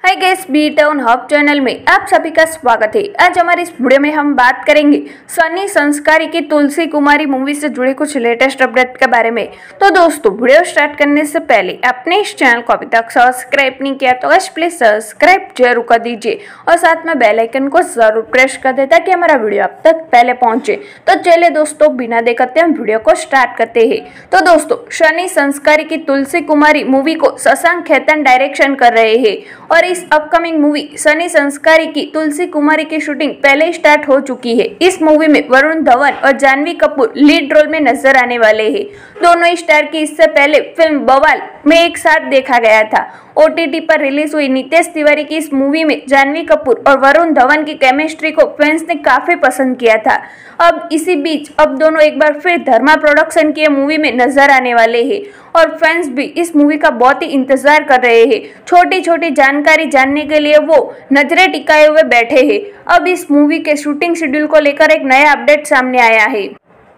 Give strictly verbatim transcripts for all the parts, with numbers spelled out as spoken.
हाय guys, B town hub channel में आप सभी का स्वागत है। आज हमारी इस वीडियो में हम बात करेंगे सनी संस्कारी की तुलसी कुमारी मूवी से जुड़े कुछ लेटेस्ट अपडेट के बारे में। तो दोस्तों, वीडियो स्टार्ट करने से पहले आपने इस चैनल को अभी तक सब्सक्राइब नहीं किया तो गाइस प्लीज सब्सक्राइब जरूर कर दीजिए और साथ में बेल आइकन को जरूर प्रेस कर दे ताकि हमारा वीडियो आप तक पहले पहुंचे। तो चलिए दोस्तों, बिना देर करते हम वीडियो को स्टार्ट करते हैं। तो दोस्तों, सनी संस्कारी की तुलसी कुमारी मूवी को शशांक खेतान डायरेक्शन कर रहे हैं और इस अपकमिंग मूवी सनी संस्कारी की तुलसी कुमारी की शूटिंग पहले ही स्टार्ट हो चुकी है। इस मूवी में वरुण धवन और जानवी कपूर लीड रोल में नजर आने वाले हैं। दोनों स्टार की इससे पहले फिल्म बवाल में एक साथ देखा गया था। ओटीटी पर रिलीज हुई नितेश तिवारी की इस मूवी में जानवी कपूर और वरुण धवन की केमिस्ट्री को फैंस ने काफी पसंद किया था। अब इसी बीच अब दोनों एक बार फिर धर्मा प्रोडक्शन की मूवी में नजर आने वाले हैं और फैंस भी इस मूवी का बहुत ही इंतजार कर रहे हैं। छोटी छोटी जानकारी जानने के लिए वो नजरें टिकाए हुए बैठे हैं। अब इस मूवी के शूटिंग शेड्यूल को लेकर एक नया अपडेट सामने आया है।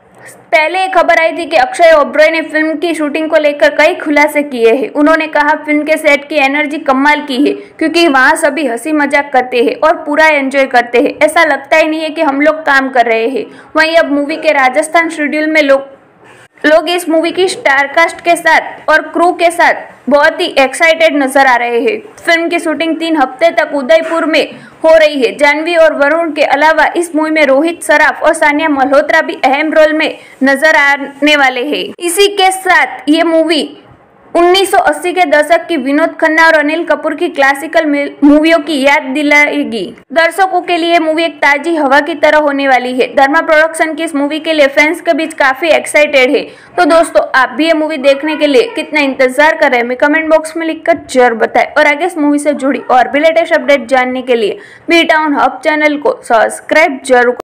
पहले एक खबर आई थी कि अक्षय ओबरॉय ने फिल्म की शूटिंग को लेकर कई खुलासे किए हैं। उन्होंने कहा फिल्म के सेट की एनर्जी कमाल की है क्योंकि वहां सभी हंसी मजाक करते हैं और पूरा एंजॉय करते हैं। ऐसा लगता ही नहीं है कि हम लोग काम कर रहे हैं। वहीं अब मूवी के राजस्थान शेड्यूल में लोग लोग इस मूवी की स्टारकास्ट के साथ और क्रू के साथ बहुत ही एक्साइटेड नजर आ रहे हैं। फिल्म की शूटिंग तीन हफ्ते तक उदयपुर में हो रही है। जानवी और वरुण के अलावा इस मूवी में रोहित सराफ और सानिया मल्होत्रा भी अहम रोल में नजर आने वाले हैं। इसी के साथ ये मूवी उन्नीस सौ अस्सी के दशक की विनोद खन्ना और अनिल कपूर की क्लासिकल मूवियों की याद दिलाएगी। दर्शकों के लिए मूवी एक ताजी हवा की तरह होने वाली है। धर्मा प्रोडक्शन की इस मूवी के लिए फैंस के बीच काफी एक्साइटेड है। तो दोस्तों, आप भी ये मूवी देखने के लिए कितना इंतजार कर रहे हैं हमें कमेंट बॉक्स में लिखकर जरूर बताएं और आगे इस मूवी से जुड़ी और भी लेटेस्ट अपडेट जानने के लिए बी टाउन हब चैनल को सब्सक्राइब जरूर